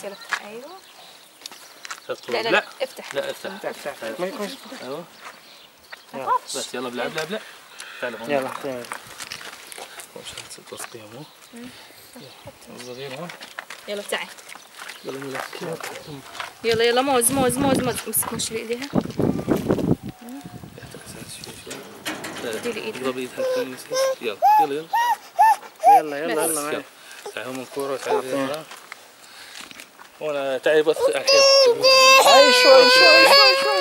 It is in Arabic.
يلا افتح. ايوه لا لا لا افتح. لا افتح. ايوه بس يلا بلعب بلعب بلعب. تعال هون. يلا احطيها. مش هتوسطيها مو. صغير هون. يلا تعال. يلا يلا. يلا يلا موز موز موز موز. امسك مش بايديها. ديري ايدك. اضربي ايدها يلا يلا يلا. يلا يلا يلا معي. تعالوا من كورة تعالوا هون تعالي بس. هاي شوي شوي شوي شوي.